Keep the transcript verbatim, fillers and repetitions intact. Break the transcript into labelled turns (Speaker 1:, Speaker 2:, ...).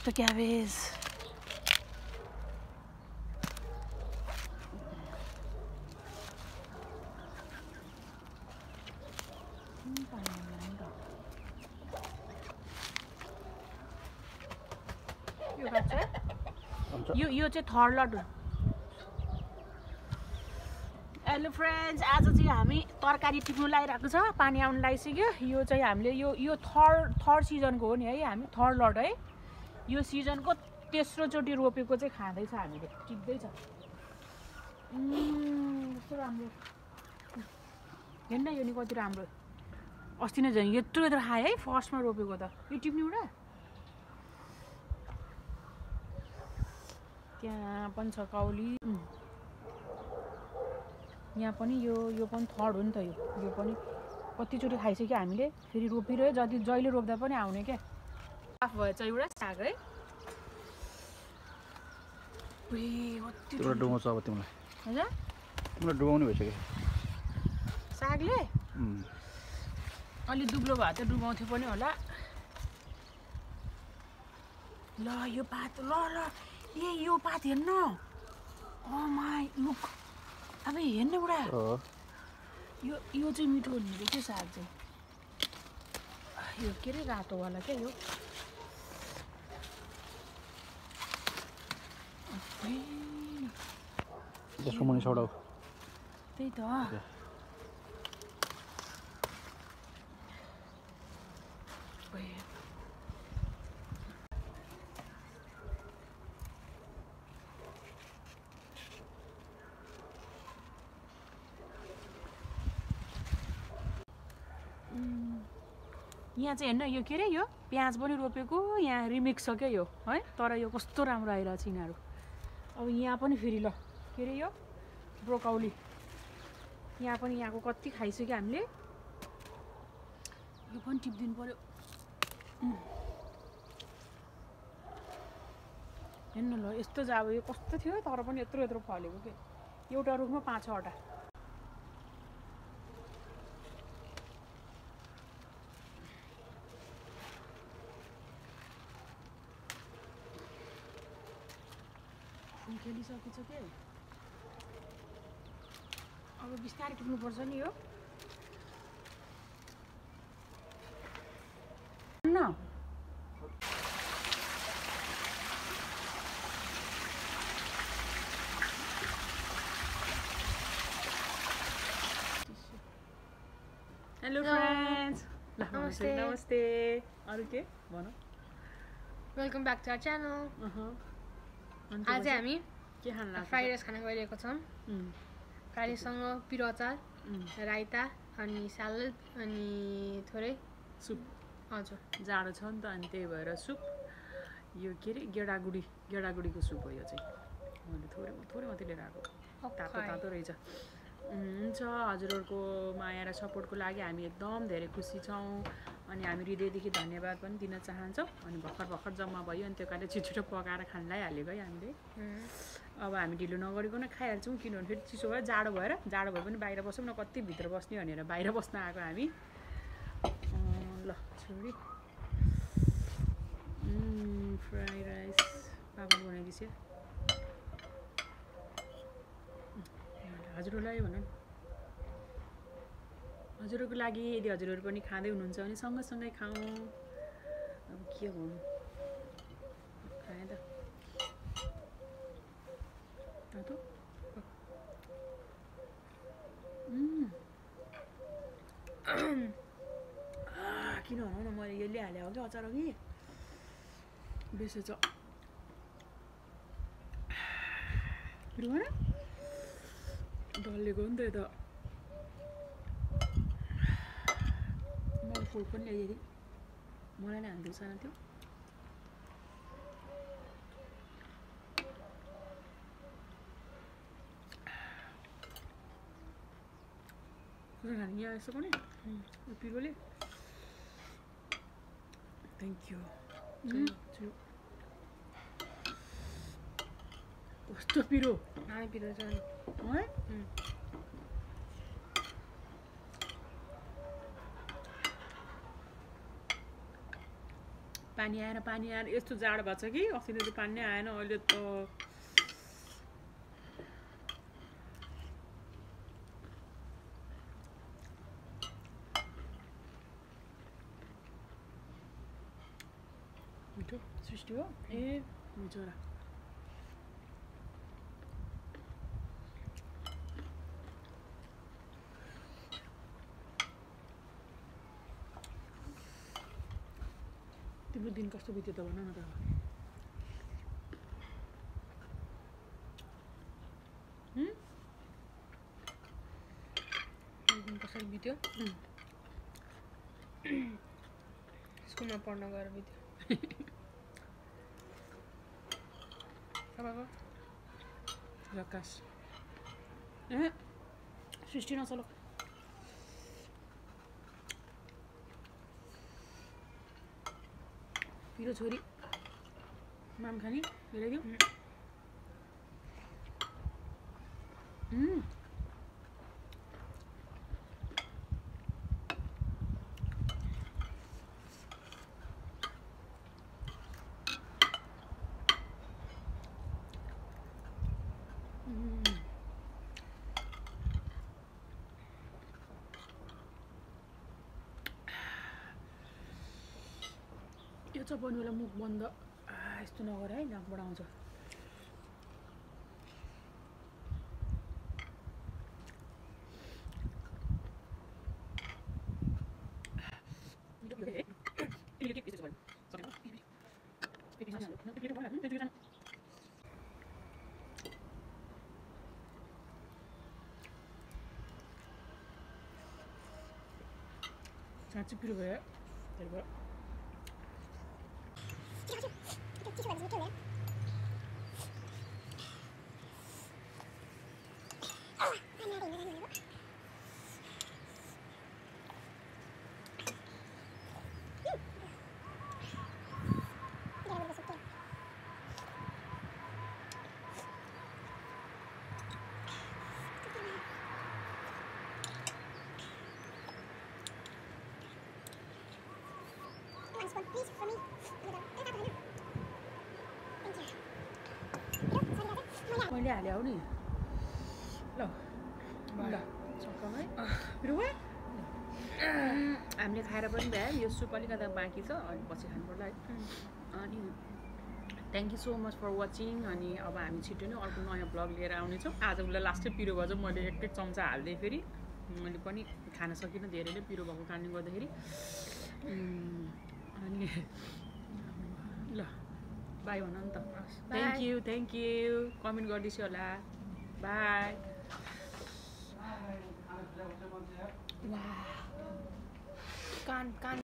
Speaker 1: कस्तो क्याबेज यो यो चाहिँ थर्ड लट हो हेलो फ्रेन्ड्स आज चाहिँ हामी तरकारी टिप्नु लागिरहेको छ पानी आउनु लागिसक्यो यो चाहिँ हामीले यो यो थर्ड थर्ड सिजनको हो नि है हामी थर्ड लट है यो सिजनको तेस्रोचोटि रोपेको चाहिँ खाँदैछ हामीले टिप्दैछ कस्तो राम्रो हेर्न यो नि कति राम्रो अस्ति नै झन् यत्रो यत्रो खायो है फर्स्टमा रोपेको त यो टिप्ने एउटा त्यहाँ पनि छ काउली यहाँ पनि यो यो पनि थर्ड हो नि त यो यो पनि कतिचोटि खाइसक्यो हामीले फेरि रोपिरह्यो जति जहिले रोप्दा पनि आउने क्या साफ भएछ एउटा साग है
Speaker 2: डुबाउँछ अब तिमीलाई
Speaker 1: हजुर
Speaker 2: तिमीलाई डुबाउने भइसक्यो
Speaker 1: सागले अलि दुब्लो भए त डुबाउँथ्यो पनि होला ल यो पात ल ल ए यो पात हेर्न ओ माई लुक अब हेर्न बुढा यो यो चाहिँ मिठो हुने रहेछ साग चाहिँ यो के अरे रातोवाला क्या यो
Speaker 2: त्यसको मुनि सडाउ
Speaker 1: त्यही त यहाँ चाहिँ हेर्न यो के अरे यो प्याज पनि रोपेको यहाँ रिमिक्स छ क्या यो है तर यो कस्तो राम्रो आइरहेको छ यिनीहरू अब यहाँ पनि फेरि ल के अरे यो ब्रोकाउली यहाँ पनि यहाँको कति खाइसक्यो हामीले यो पनि टिपिदिनु पर्यो हेर्नु ल यस्तो चाहिँ अब यो कस्तो थियो तर पनि यत्रो यत्रो फलेको के एउटा रुखमा पाँच छवटा खेलिसकेछ के अब बिस्तारै टिप्नुपर्छ नि यो न हेलो फ्रेन्ड्स नमस्ते नमस्ते अरु के भनौ
Speaker 3: welcome back to our channel आज हामी
Speaker 1: के खान लाग्छ
Speaker 3: फ्राइड राइस खान गइरहेको छौं फ्राइड राइससँग पिरो अचार राइता अनि सलाद अनि थोरै
Speaker 1: सुप
Speaker 3: हजुर
Speaker 1: जाडो छ नि त अनि त्यही भएर सुप यो के रे गेडागुडी गेडागुडीको सुप हो यो चाहिँ मैले थोरै थोरै मात्रै लिएर आएको तातो तातो रहेछ हुन्छ हजुरहरुको माया र सपोर्टको लागि हामी एकदम धेरै खुसी छौं अनि हामी हृदयदेखि धन्यवाद पनि दिन चाहन्छौं अनि भर्खर भर्खर जम्मा भयो अनि त्यो कारणले छिटो पकाएर खान लाइहालेको है हामीले अब हामी ढिलो नगरिकन खाइहाल्छौं किनभने फेरि चिसो भयो जाडो भएर जाडो भए पनि बाहिर बसौँ न कति भित्र बस्ने भनेर बाहिर बस्न आएको हामी ल छोरी फ्राइड राइस पापड बनाइदिन्छ हजुरहरूलाई भनौँ हजुरहरूको लागि यदि हजुरहरू पनि खाँदै हुनुहुन्छ भने सँगसँगै खाऊँ अब के भन्नु खाएँ त तातो किन भनौँ न मैले यो ल्याइहालेँ हो कि अचार अघि बेसो छ डल्लेको नि त यो त मैले फोर्क पनि ल्याइदिएँ मलाई नै हान्दियो सानो थियो खाने यहाँ यसो पनि पिरोले थ्याङ्क यू कस्तो पिरो
Speaker 3: हामी पिरो छ
Speaker 1: है पानी आएन पानी आएन यस्तो जाडो भएको छ कि अस्ति त पानी नै आएन अहिले त मिठो सृष्टि हो ए मिठो र तिम्रो दिन कस्तो बित्यो त भन न त हम्म
Speaker 3: दिन कसरी बित्यो स्कुलमा पढ्न गएर बित्यो
Speaker 1: सबैको झकास ए सृष्टि नचलो पिरो छोरी माम खाने हेराइदियो यो चपाउने बेला मुख बन्द यस्तो नगर है नाकबाट आउँछ साँच्चै पिरो भयो त्यही भयो
Speaker 4: Please, for me.
Speaker 1: मैले हाले आऊ नि ल ल सक्कम है पिरो भयो हामीले खाएर पनि भ्यायो यो सुप अलिकति बाँकी छ अनि पछि खानु पर्ला है अनि thank you so much for watching अनि अब हामी छिटो नै अर्को नयाँ ब्लग लिएर आउनेछौँ आज उसलाई लास्टै पिरो भयो चाहिँ मैले एक एक चम्चा हाल्दै फेरि मैले पनि खान सकिनँ धेरै नै पिरो भएको कारणले गर्दाखेरि अनि ल बाई भन नि त thank you thank you comment गरिदिन्छु होला बाई
Speaker 3: कान कान